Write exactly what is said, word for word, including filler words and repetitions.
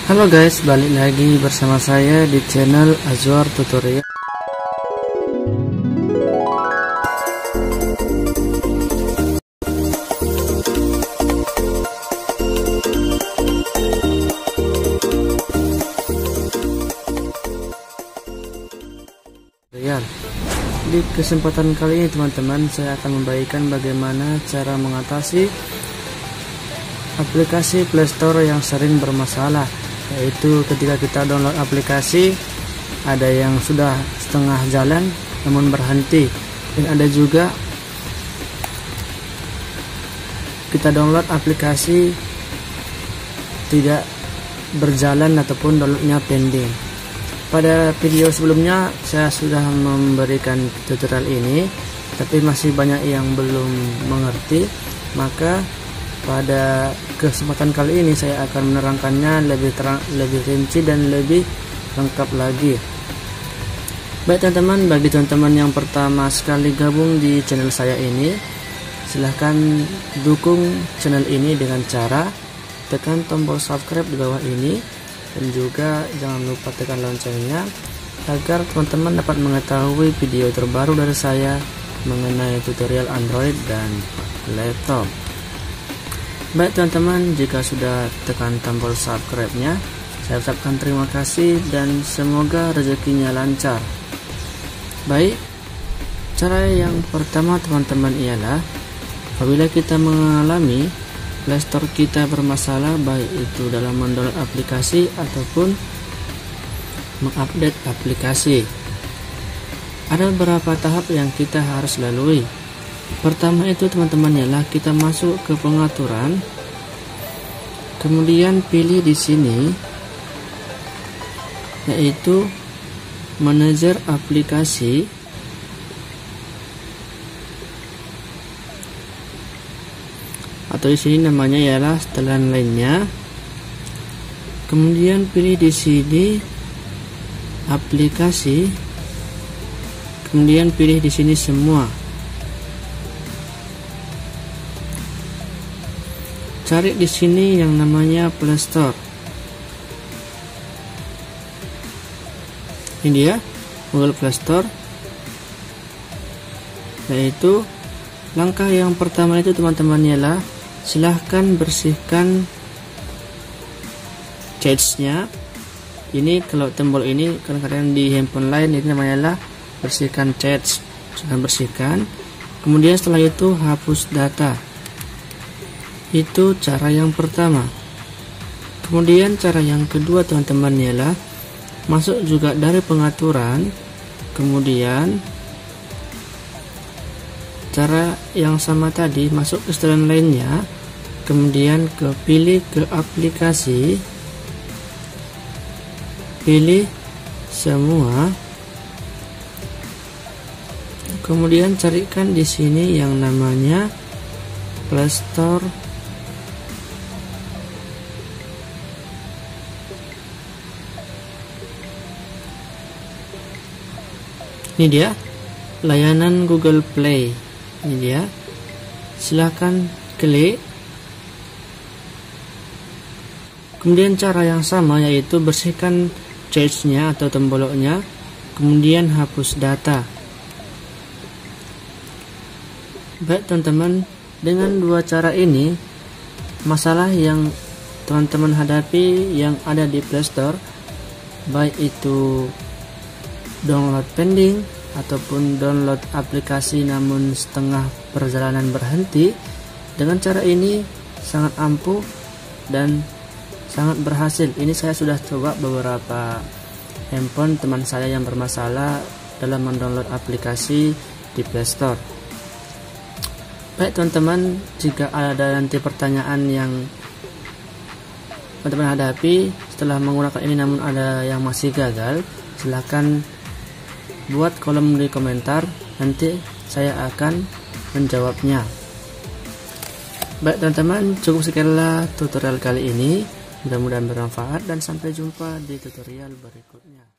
Halo guys, balik lagi bersama saya di channel Azwar Tutorial. Di kesempatan kali ini teman-teman, saya akan membagikan bagaimana cara mengatasi aplikasi Play Store yang sering bermasalah, yaitu ketika kita download aplikasi ada yang sudah setengah jalan namun berhenti, dan ada juga kita download aplikasi tidak berjalan ataupun downloadnya pending. Pada video sebelumnya saya sudah memberikan tutorial ini, tapi masih banyak yang belum mengerti, maka pada kesempatan kali ini saya akan menerangkannya lebih terang, lebih rinci dan lebih lengkap lagi. Baik teman-teman, bagi teman-teman yang pertama sekali gabung di channel saya ini, silahkan dukung channel ini dengan cara tekan tombol subscribe di bawah ini, dan juga jangan lupa tekan loncengnya agar teman-teman dapat mengetahui video terbaru dari saya mengenai tutorial Android dan laptop. Baik teman-teman, jika sudah tekan tombol subscribe-nya, saya ucapkan terima kasih dan semoga rezekinya lancar. Baik, cara yang pertama teman-teman ialah apabila kita mengalami Play Store kita bermasalah, baik itu dalam mendownload aplikasi ataupun mengupdate aplikasi, ada beberapa tahap yang kita harus lalui. Pertama itu teman-teman ialah kita masuk ke pengaturan, kemudian pilih di sini yaitu manajer aplikasi, atau di sini namanya ialah setelan lainnya. Kemudian pilih di sini aplikasi, kemudian pilih di sini semua. Cari di sini yang namanya Play Store. Ini dia Google Play Store. Yaitu langkah yang pertama itu teman-teman ialah silahkan bersihkan cache-nya. Ini kalau tombol ini kadang-kadang di handphone lain ini namanya adalah bersihkan cache. Silahkan bersihkan. Kemudian setelah itu hapus data. Itu cara yang pertama. Kemudian cara yang kedua teman-teman ialah masuk juga dari pengaturan, kemudian cara yang sama tadi masuk ke setelan lainnya, kemudian ke pilih ke aplikasi, pilih semua, kemudian carikan di sini yang namanya Play Store. Ini dia layanan Google Play. Ini dia. Silahkan klik. Kemudian cara yang sama yaitu bersihkan cache-nya atau temboloknya, kemudian hapus data. Baik teman-teman, dengan dua cara ini masalah yang teman-teman hadapi yang ada di Play Store, baik itu download pending ataupun download aplikasi namun setengah perjalanan berhenti, dengan cara ini sangat ampuh dan sangat berhasil. Ini saya sudah coba beberapa handphone teman saya yang bermasalah dalam mendownload aplikasi di Play Store. Baik teman-teman, jika ada nanti pertanyaan yang teman-teman hadapi setelah menggunakan ini namun ada yang masih gagal, silahkan buat kolom di komentar, nanti saya akan menjawabnya. Baik teman-teman, cukup sekianlah tutorial kali ini, mudah-mudahan bermanfaat dan sampai jumpa di tutorial berikutnya.